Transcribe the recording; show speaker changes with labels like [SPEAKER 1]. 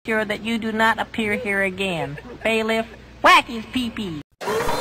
[SPEAKER 1] sure that you do not appear here again. Bailiff, whack his pee-pee.